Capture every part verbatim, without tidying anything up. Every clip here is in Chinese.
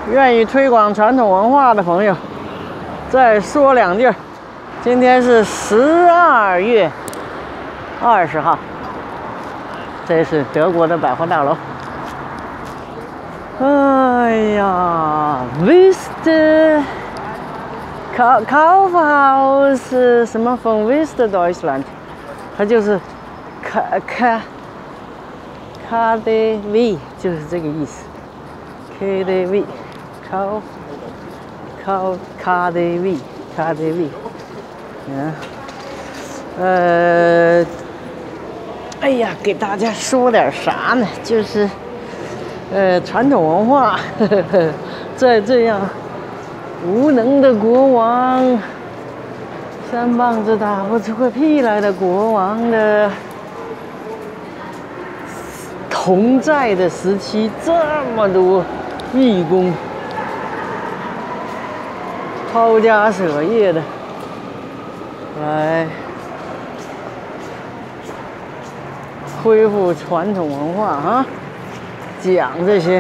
愿意推广传统文化的朋友，再说两句。今天是十二月二十号，这是德国的百货大楼。哎呀 ，Vista Kaufhaus 什么 von Vista Deutschland， 它就是卡卡卡德 V， 就是这个意思。K D V， 靠靠卡德 V， 卡德 V， 嗯，呃，哎呀，给大家说点啥呢？就是，呃，传统文化，呵呵呵，在这样无能的国王，三棒子打不出个屁来的国王的同在的时期，这么多义工抛家舍业的来恢复传统文化啊，讲这些，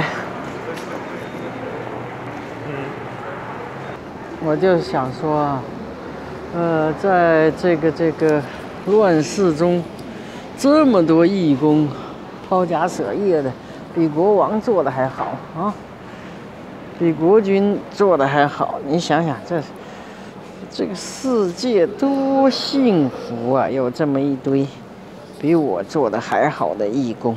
我就想说啊，呃，在这个这个乱世中，这么多义工抛家舍业的，比国王做的还好啊，比国军做的还好。你想想，这这个世界多幸福啊！有这么一堆比我做的还好的义工。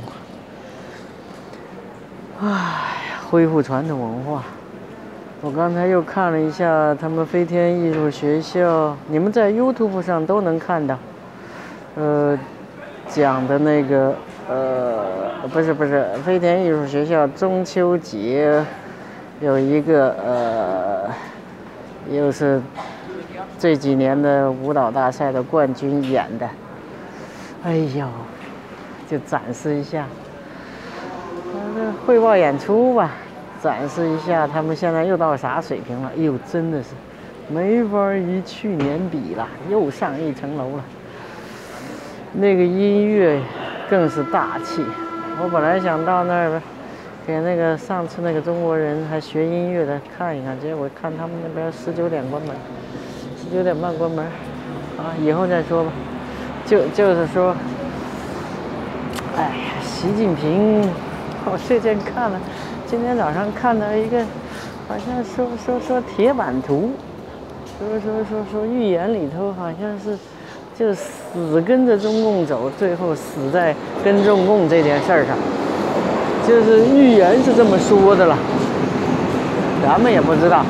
哎，恢复传统文化。我刚才又看了一下他们飞天艺术学校，你们在 YouTube 上都能看到，呃，讲的那个。呃，不是不是，飞天艺术学校中秋节有一个呃，又是这几年的舞蹈大赛的冠军演的，哎呦，就展示一下，呃，汇报演出吧，展示一下他们现在又到啥水平了？哎呦，真的是没法与去年比了，又上一层楼了。那个音乐更是大气。我本来想到那儿给那个上次那个中国人还学音乐的看一看，结果看他们那边十九点关门，十九点半关门，啊，以后再说吧。就就是说，哎呀，习近平，我最近看了，今天早上看到一个，好像说说说铁板图，说说说说预言里头好像是。就死跟着中共走，最后死在跟中共这件事儿上，就是预言是这么说的了，咱们也不知道。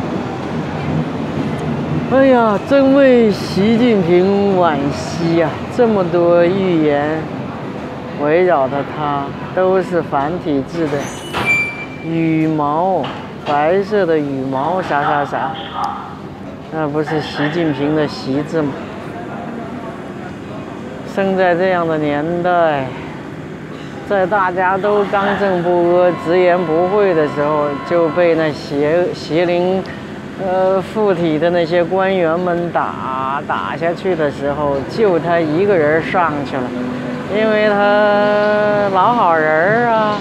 哎呀，真为习近平惋惜呀！这么多预言围绕着他，都是繁体字的，羽毛，白色的羽毛，啥啥啥，那不是习近平的习字吗？生在这样的年代，在大家都刚正不阿、直言不讳的时候，就被那邪邪灵、呃附体的那些官员们打打下去的时候，就他一个人上去了，因为他老好人啊，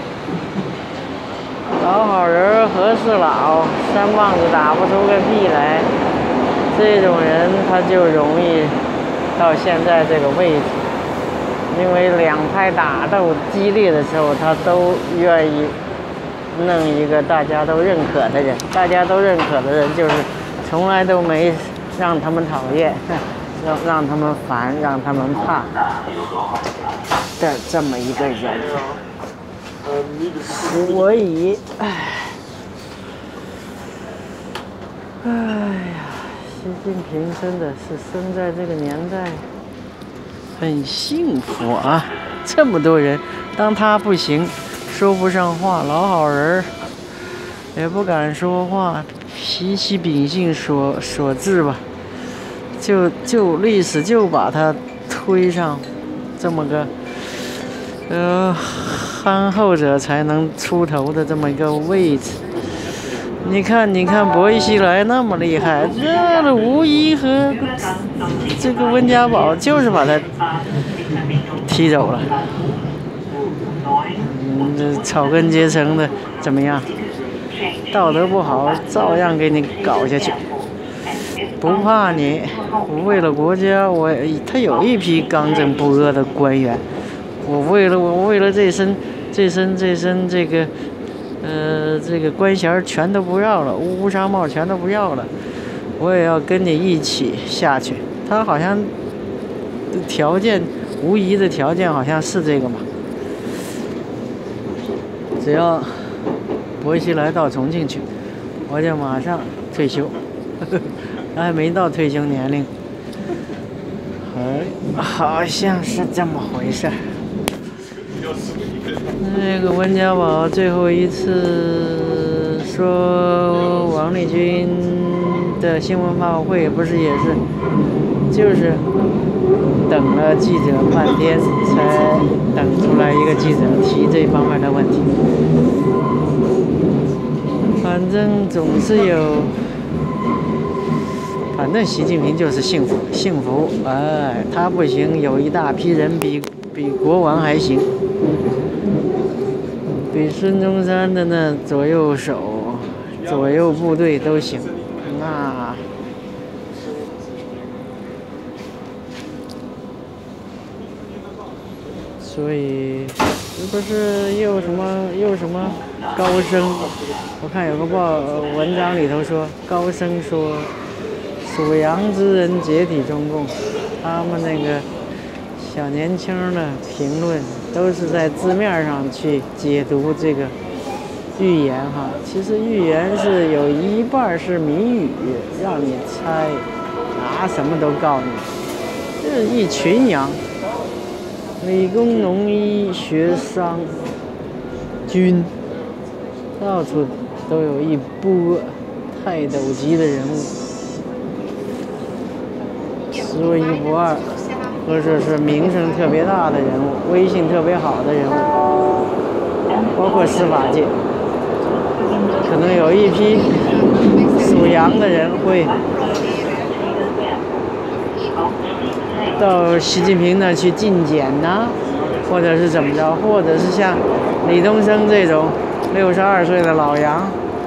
老好人和事佬，三棒子打不出个屁来，这种人他就容易到现在这个位置，因为两派打斗激烈的时候，他都愿意弄一个大家都认可的人。大家都认可的人，就是从来都没让他们讨厌，让让他们烦，让他们怕的这么一个人。所以，唉，哎呀。习近平真的是生在这个年代很幸福啊！这么多人，当他不行，说不上话，老好人也不敢说话，脾气秉性所所致吧，就就历史就把他推上这么个呃憨厚者才能出头的这么一个位置。你看，你看，薄熙来那么厉害，这吴仪和这个温家宝就是把他踢走了。嗯，这草根阶层的怎么样？ 道德不好，照样给你搞下去，不怕你。我为了国家，我他有一批刚正不阿的官员，我为了我为了这身这身这身这个呃这个官衔全都不要了，乌纱帽全都不要了，我也要跟你一起下去。他好像条件无疑的条件好像是这个嘛。只要薄熙来到重庆去，我就马上退休，他还没到退休年龄，哎，好像是这么回事儿。那个温家宝最后一次说王立军的新闻发布会，不是也是，就是等了记者半天才等出来一个记者提这方面的问题。反正总是有，反正习近平就是幸福，幸福，哎，他不行，有一大批人比比国王还行，比孙中山的那左右手、左右部队都行，那。所以，是不是又什么又什么高升？我看有个报文章里头说，高升说属羊之人解体中共，他们那个小年轻的评论都是在字面上去解读这个预言哈。其实预言是有一半是谜语，让你猜，啊，什么都告诉你，就是一群羊。理工、农医、学商、军，到处都有一波泰斗级的人物，说一不二，或者是名声特别大的人物，威信特别好的人物，包括司法界，可能有一批属羊的人会到习近平那去觐见呐，或者是怎么着，或者是像李东生这种六十二岁的老杨，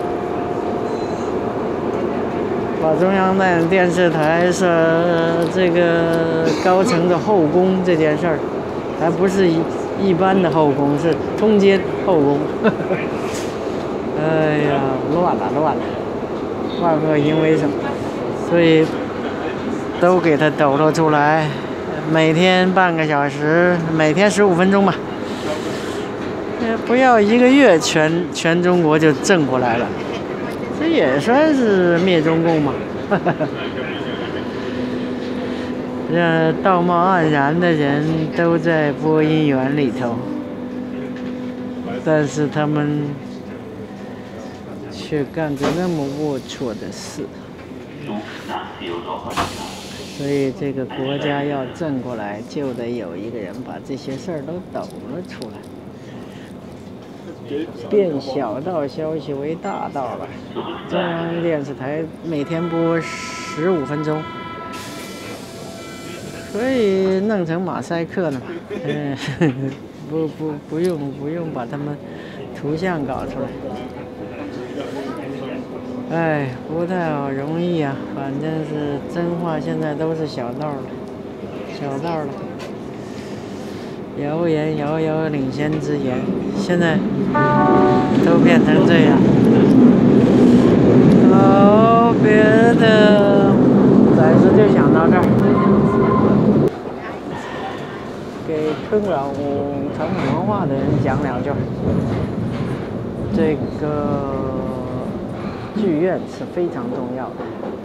把中央电视台是这个高层的后宫这件事儿，还不是一一般的后宫，是通奸后宫。哎呀，乱了乱了，万恶淫为首，所以都给他抖露出来，每天半个小时，每天十五分钟吧，不要一个月全全中国就正过来了，这也算是灭中共嘛。这道貌岸然的人都在播音员里头，但是他们却干着那么龌龊的事。所以这个国家要正过来，就得有一个人把这些事儿都抖了出来，变小道消息为大道了。中央电视台每天播十五分钟，可以弄成马赛克了嘛？嗯，不不不用不用把他们图像搞出来。哎，不太好容易啊，反正是真话，现在都是小道了，小道了。谣言遥遥领先之言，现在都变成这样。好，别的暂时就想到这儿。给春晚传统文化的人讲两句。这个。剧院是非常重要的，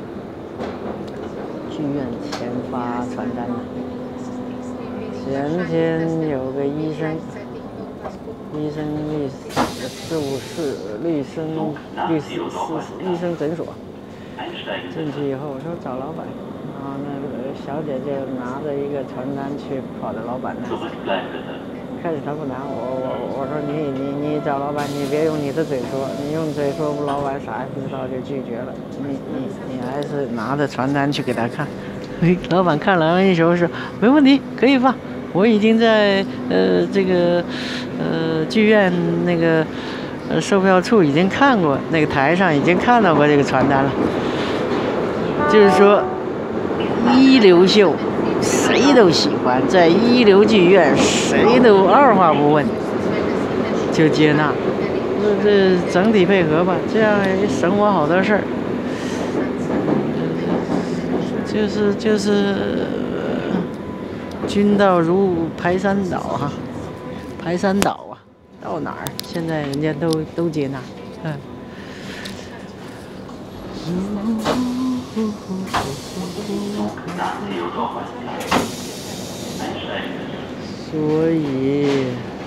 剧院前发传单的。前天有个医生，医生律师事务室、律师律师医生诊所，进去以后我说找老板，然后那个小姐就拿着一个传单去跑到老板那儿。开始他不拿我，我我说你你你找老板，你别用你的嘴说，你用嘴说，老板啥也不知道就拒绝了。你你你还是拿着传单去给他看。老板看了一手说没问题，可以放。我已经在呃这个呃剧院那个呃，售票处已经看过，那个台上已经看到过这个传单了，就是说一流秀谁都喜欢，在一流剧院谁都二话不问就接纳。这这整体配合吧，这样也省我好多事儿。就是就是。军到如排山倒哈，排山倒啊，到哪儿现在人家都都接纳，嗯。所以，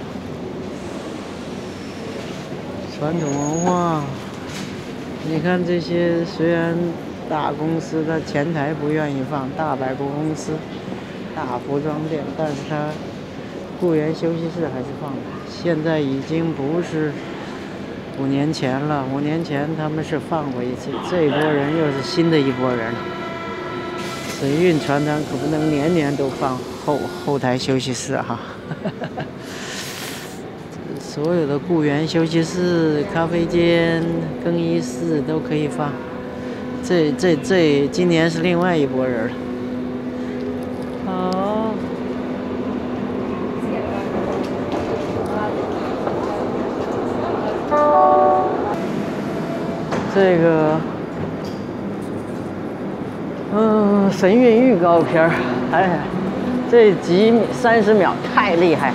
传统文化，你看这些虽然大公司它前台不愿意放，大百货公司。大服装店，但是它雇员休息室还是放的。现在已经不是五年前了，五年前他们是放过一次，这一波人又是新的一波人了。水运传单可不能年年都放后后台休息室哈。所有的雇员休息室、咖啡间、更衣室都可以放。这这这，今年是另外一拨人了。好，这个，嗯、呃，神韵预告片儿，哎，这几三十秒太厉害。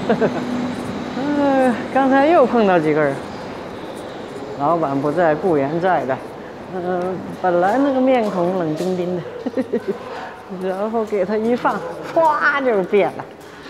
呃，刚才又碰到几个人，老板不在，雇员在的。嗯、呃，本来那个面孔冷冰冰的。然后给他一放，唰就变了，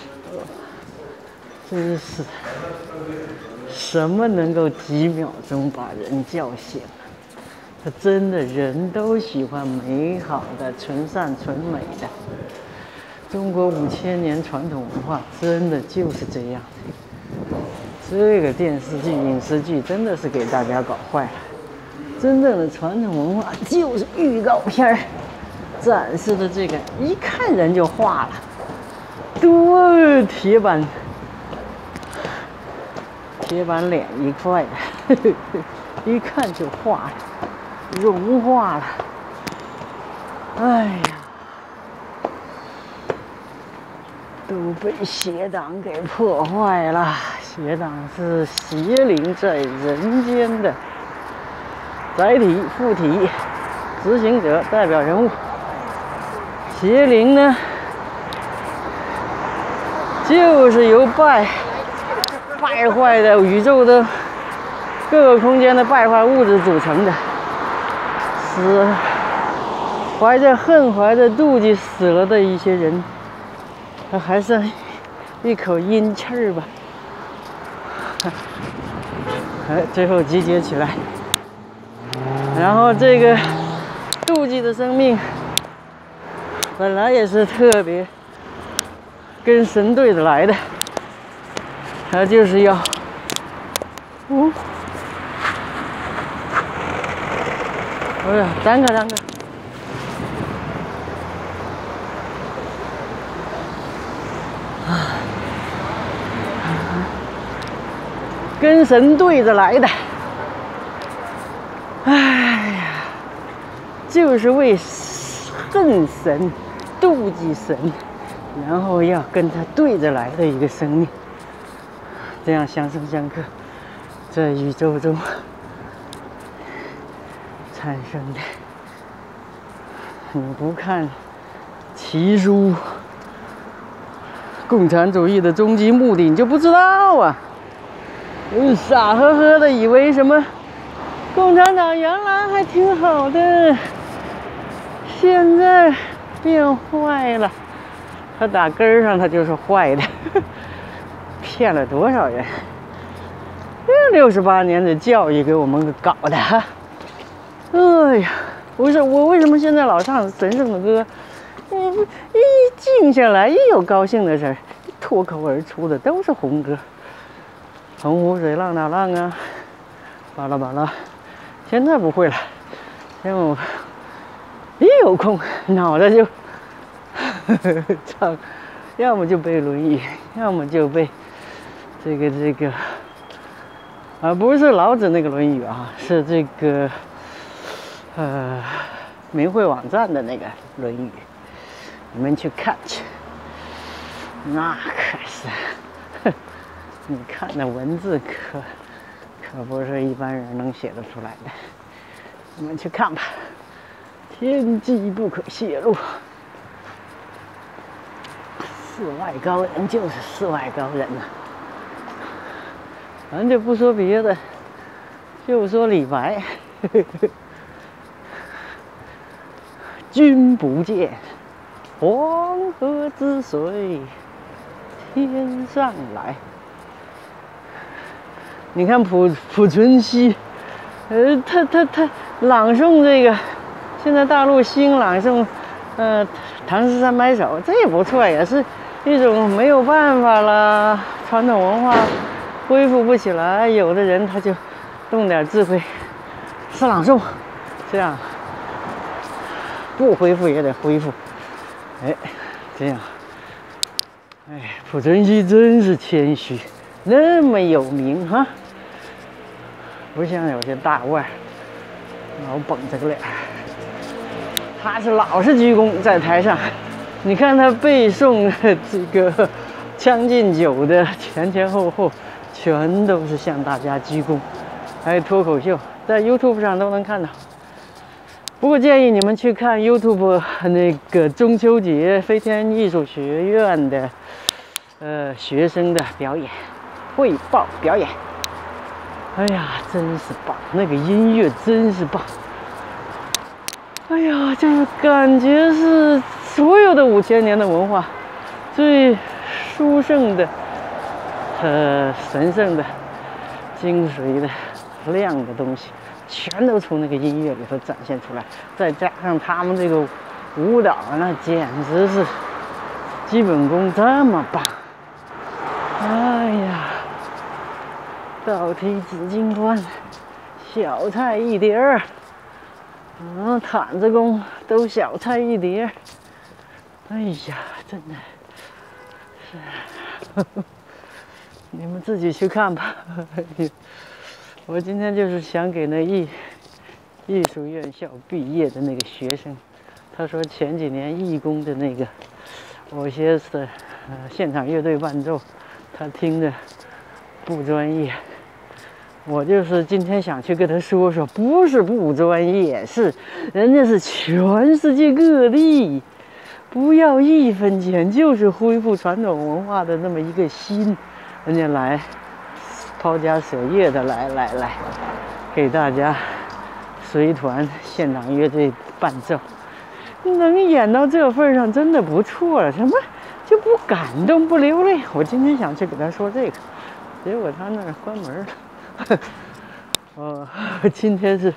真是什么能够几秒钟把人叫醒？他真的人都喜欢美好的、纯善纯美的。中国五千年传统文化真的就是这样。这个电视剧、影视剧真的是给大家搞坏了。真正的传统文化就是预告片儿。展示的这个一看人就化了，多铁板铁板脸一块的，呵呵，一看就化了，融化了。哎呀，都被邪党给破坏了。邪党是邪灵在人间的载体、附体、执行者、代表人物。邪灵呢，就是由败败坏的宇宙的各个空间的败坏物质组成的，死怀着恨、怀着妒忌死了的一些人，他还剩一口阴气儿吧，哎，最后集结起来，然后这个妒忌的生命。本来也是特别跟神对着来的，他就是要，嗯，哎呀，等个等个，跟神对着来的，哎呀，就是为恨神。妒忌神，然后要跟他对着来的一个生命，这样相生相克，在宇宙中产生的。你不看奇书，共产主义的终极目的，你就不知道啊！你傻呵呵的以为什么？共产党原来还挺好的，现在。变坏了，他打根儿上他就是坏的，骗了多少人？这六十八年的教育给我们搞的，哎呀，不是我为什么现在老唱神圣的歌？一一静下来，一有高兴的事儿，脱口而出的都是红歌，洪湖水浪打浪啊，巴拉巴拉。现在不会了，现在我。一有空，脑袋就呵呵唱，要么就背《论语》，要么就背这个这个啊，不是老子那个《论语》啊，是这个呃明慧网站的那个《论语》，你们去看去。那可是，哼，你看那文字可可不是一般人能写得出来的。你们去看吧，天机不可泄露。世外高人就是世外高人呐、啊。咱就不说别的，就说李白，君不见，黄河之水天上来。你看濮濮存昕，呃，他他他朗诵这个，现在大陆新朗诵，呃，《唐诗三百首》，这也不错，也是一种没有办法了，传统文化恢复不起来，有的人他就动点智慧，诗朗诵，这样不恢复也得恢复，哎，这样，哎，濮存昕真是谦虚，那么有名哈，不像有些大腕老绷着个脸，他是老是鞠躬在台上，你看他背诵这个《将进酒》的前前后后，全都是向大家鞠躬，还有脱口秀，在 YouTube 上都能看到。不过建议你们去看 YouTube 那个中秋节飞天艺术学院的呃学生的表演汇报表演。哎呀，真是棒！那个音乐真是棒。哎呀，就是感觉是所有的五千年的文化最殊胜的、呃神圣的、精髓的、亮的东西。全都从那个音乐里头展现出来，再加上他们这个舞蹈，那简直是基本功这么棒！哎呀，倒踢紫金冠，小菜一碟儿，嗯，毯子功都小菜一碟儿。哎呀，真的是，呵呵，你们自己去看吧。我今天就是想给那艺艺术院校毕业的那个学生，他说前几年义工的那个某些是呃现场乐队伴奏，他听着不专业。我就是今天想去跟他说说，不是不专业，是人家是全世界各地，不要一分钱，就是恢复传统文化的那么一个心，人家来。抛家舍业的来来来，给大家随团现场乐队伴奏，能演到这份上真的不错了。什么就不感动不流泪？我今天想去给他说这个，结果他那儿关门了。哦，今天是，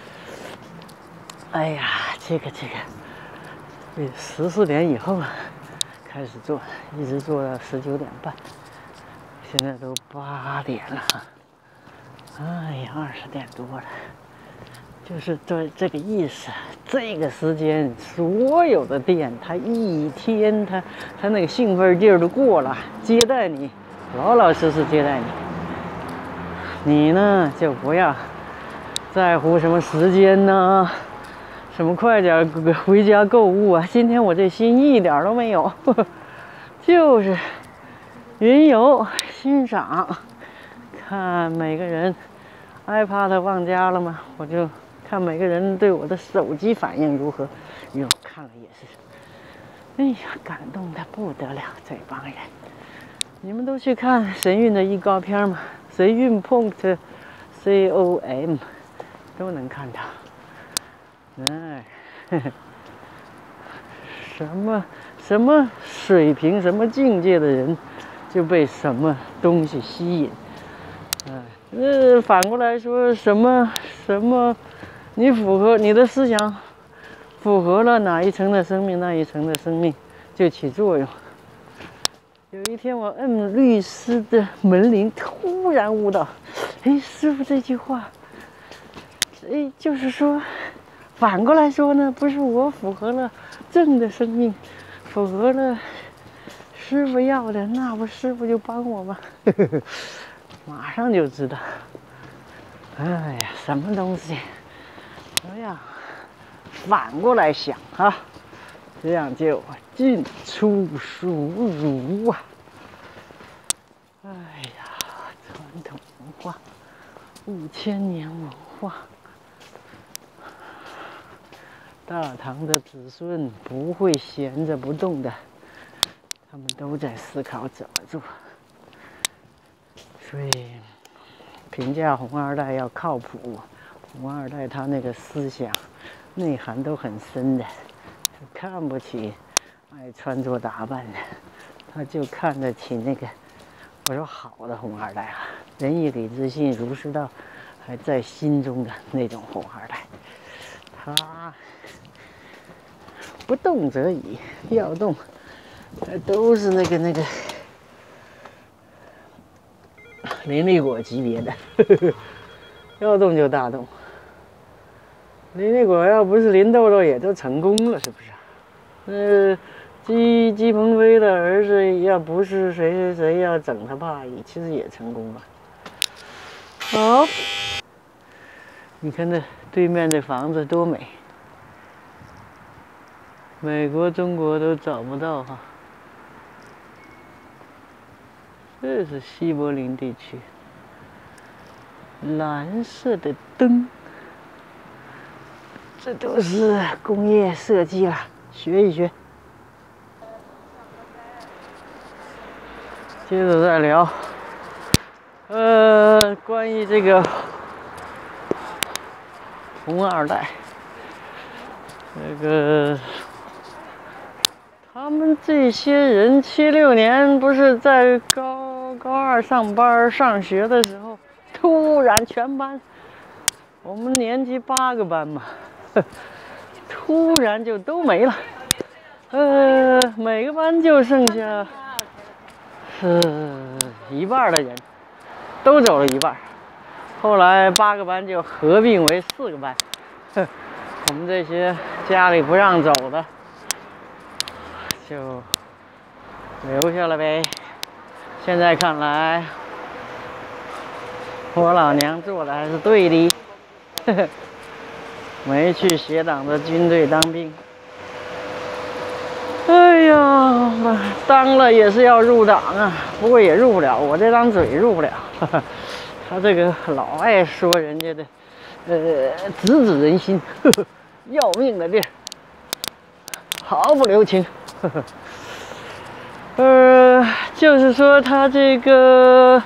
哎呀，这个这个，这十四点以后开始做，一直做到十九点半。现在都八点了，哎呀，二十点多了，就是这这个意思。这个时间，所有的店，他一天他他那个兴奋劲儿都过了，接待你，老老实实接待你。你呢，就不要在乎什么时间呢，什么快点回家购物啊。今天我这心一点都没有，呵呵，就是云游。欣赏，看每个人 iPad 忘家了吗？我就看每个人对我的手机反应如何。哟，看了也是，哎呀，感动的不得了，这帮人。你们都去看神韵的预告片吗？神韵 point com 都能看到。哎，呵呵，什么什么水平、什么境界的人。就被什么东西吸引，嗯，呃，反过来说，什么什么，你符合你的思想，符合了哪一层的生命，那一层的生命就起作用。有一天我摁律师的门铃，突然悟到，哎，师傅这句话，哎，就是说，反过来说呢，不是我符合了正的生命，符合了。师傅要的，那不师傅就帮我吗？马上就知道， 哎呀，什么东西？哎呀，反过来想啊，这样就进出输入啊。哎呀，传统文化，五千年文化。大唐的子孙不会闲着不动的，他们都在思考怎么做。所以评价红二代要靠谱，红二代他那个思想内涵都很深的，看不起爱穿着打扮的，他就看得起那个我说好的红二代啊，仁义礼智信儒释道还在心中的那种红二代，他不动则已，要动都是那个那个林立果级别的，呵呵，要动就大动。林立果要不是林豆豆，也都成功了，是不是？呃，姬姬鹏飞的儿子要不是谁谁谁要整他爸，其实也成功了。好，你看那对面的房子多美。美国、中国都找不到哈，这是西柏林地区，蓝色的灯，这都是工业设计了，学一学。接着再聊，呃，关于这个红二代，这个。他们这些人七六年不是在高高二上班上学的时候，突然全班，我们年级八个班嘛，突然就都没了，呃，每个班就剩下，呃，一半的人，都走了一半。后来八个班就合并为四个班，我们这些家里不让走的。就留下了呗。现在看来，我老娘做的还是对的，呵呵，没去邪党的军队当兵。哎呀，当了也是要入党啊，不过也入不了，我这张嘴入不了。呵呵，他这个老爱说人家的，呃，直指人心，呵呵，要命的地儿，毫不留情。呵呵，呃，就是说他这个，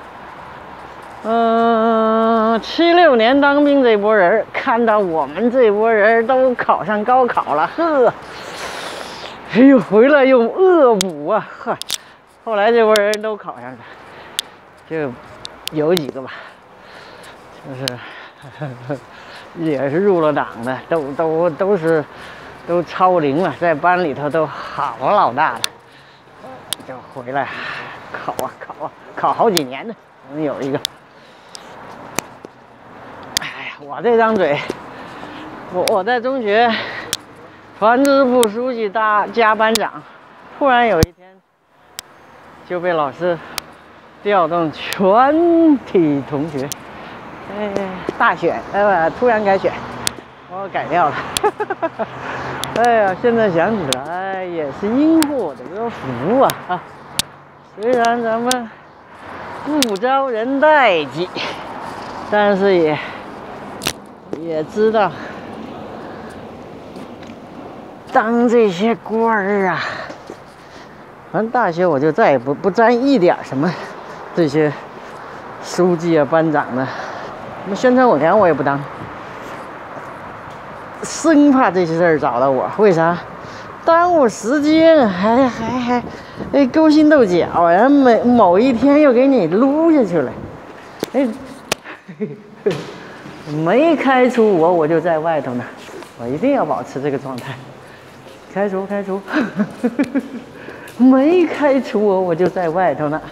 嗯、呃，七六年当兵这波人，看到我们这波人都考上高考了，呵，哎呦，回来又恶补啊，呵，后来这波人都考上了，就有几个吧，就是呵呵也是入了党的，都都都是。都超龄了，在班里头都好老大了，就回来考啊考啊考好几年呢。我们有一个，哎呀，我这张嘴，我我在中学团支部书记大加班长，突然有一天就被老师调动全体同学，哎，大选，呃，突然改选。我改掉了，哎呀，现在想起来也是因祸得福啊！啊，虽然咱们不招人待见，但是也也知道，当这些官儿啊，反正大学我就再也不不沾一点什么这些书记啊、班长的，什么宣传委员我也不当。生怕这些事儿找到我，为啥？耽误时间，还还还，哎，勾心斗角呀！每某一天又给你撸下去了，哎，没开除我，我就在外头呢，我一定要保持这个状态。开除开除，没开除我，我就在外头呢。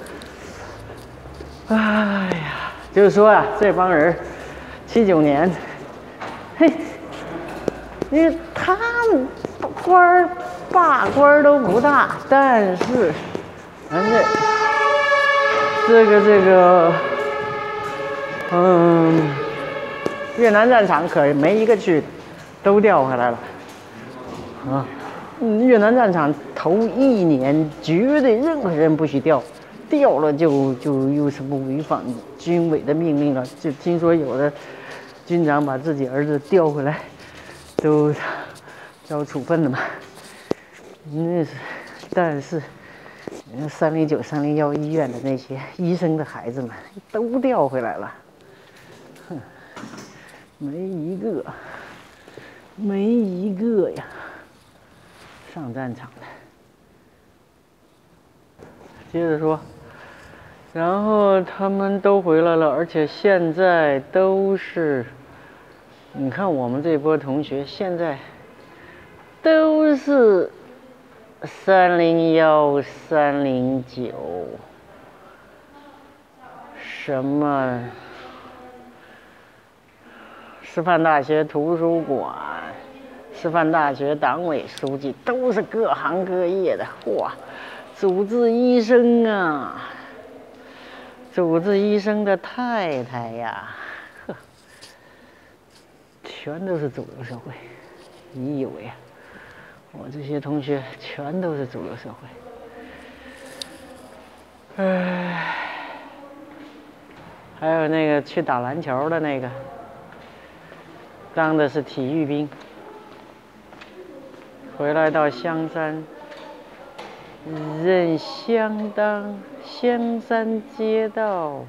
哎呀，就是说啊，这帮人，七九年，嘿。因为他们官儿大官儿都不大，但是咱这这个这个嗯，越南战场可没一个去，都调回来了。啊，嗯，越南战场头一年绝对任何人不许调，调了就就又是不违反军委的命令了。就听说有的军长把自己儿子调回来，都遭处分了嘛。那是，但是。三零九、三零幺医院的那些医生的孩子们都调回来了，哼，没一个，没一个呀，上战场的。接着说，然后他们都回来了，而且现在都是，你看我们这波同学现在都是。三零幺、三零九，什么师范大学图书馆、师范大学党委书记，都是各行各业的。哇，主治医生啊，主治医生的太太呀，呵，全都是主流社会。你以为啊？我这些同学全都是主流社会，唉，还有那个去打篮球的那个，当的是体育兵，回来到香山，任相当香山街道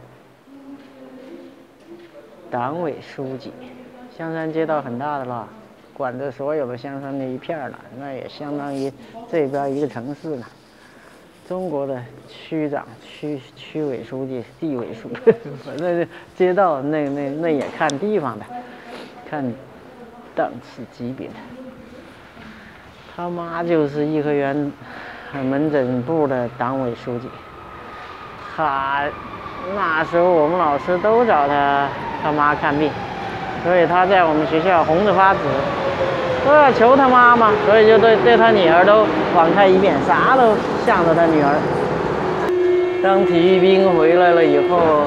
党委书记。香山街道很大的了。管着所有的香山那一片了，那也相当于这边一个城市呢。中国的区长、区区委书记、地委书记，反正街道那那那也看地方的，看档次级别的。他妈就是颐和园门诊部的党委书记，他那时候我们老师都找他他妈看病。所以他在我们学校红着发紫，都要求他妈妈，所以就对对他女儿都网开一面，啥都向着他女儿。当体育兵回来了以后，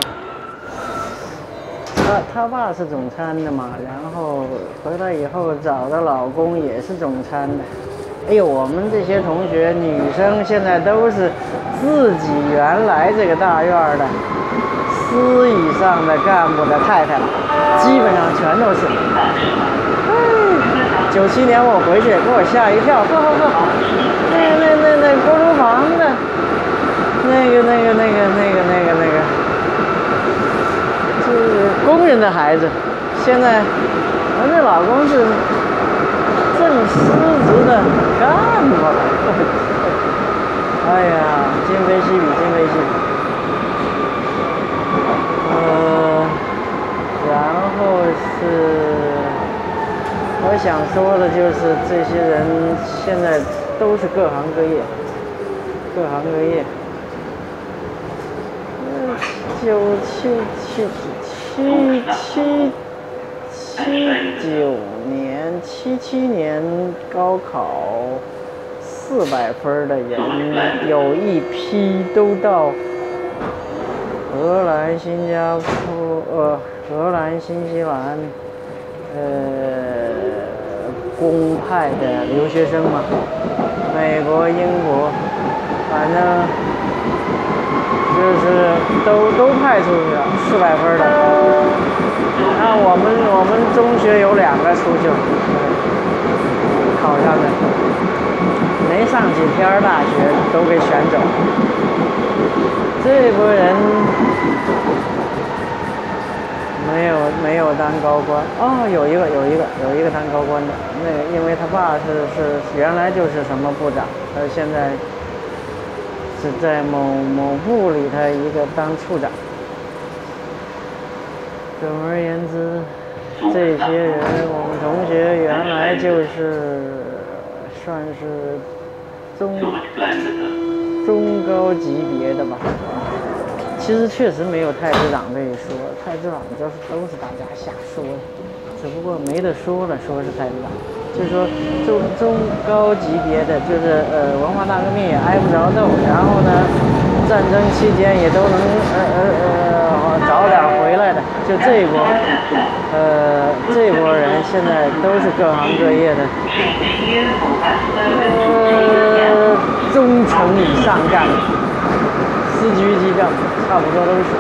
他他爸是总参的嘛，然后回来以后找的老公也是总参的。哎呦，我们这些同学女生现在都是自己原来这个大院的司以上的干部的太太了，基本上全都是。九七年我回去给我吓一跳，呵呵呵，那那那那锅炉房的，那个那个那个那个那个那个，是工人的孩子，现在我这老公是正司职的干部了。哎呀，今非昔比，今非昔比。呃，然后是我想说的就是，这些人现在都是各行各业，各行各业。嗯，九七七七七七九年、七七年高考四百分的人，有一批都到荷兰、新加坡、呃，荷兰、新西兰，呃，公派的留学生嘛，美国、英国，反正就是都都派出去了，四百分的。那我们我们中学有两个出去了，考上的，没上几天大学都给选走。这波人没有没有当高官哦，有一个有一个有一个当高官的，那个因为他爸是是原来就是什么部长，他现在是在某某部里头一个当处长。总而言之，这些人我们同学原来就是算是中中高级别的吧。其实确实没有太子长这一说，太子长就是都是大家瞎说的，只不过没得说了，说是太子长，就是说中中高级别的，就是呃文化大革命也挨不着揍，然后呢战争期间也都能呃呃呃早点回来的。 就这一波，呃，这一波人现在都是各行各业的，呃，中层以上干部，司局级干部，差不多都是。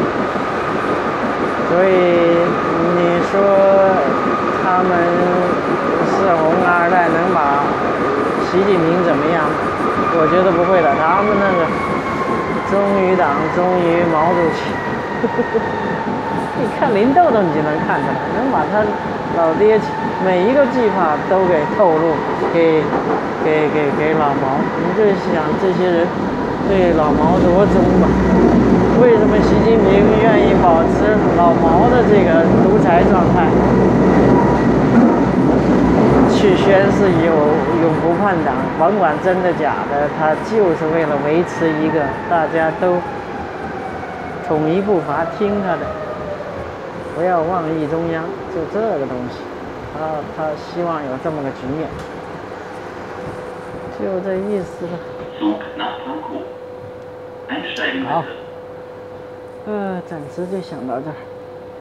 所以你说他们是红二代能把习近平怎么样？我觉得不会的，他们那个忠于党、忠于毛主席。你看林豆豆，你就能看出来，能把他老爹每一个计划都给透露，给给给给老毛。你就想这些人对老毛多忠吧？为什么习近平愿意保持老毛的这个独裁状态，去宣誓有永不叛党，甭管真的假的，他就是为了维持一个大家都统一步伐听他的，不要妄议中央，就这个东西，他他希望有这么个局面，就这意思吧。好，呃，暂时就想到这儿。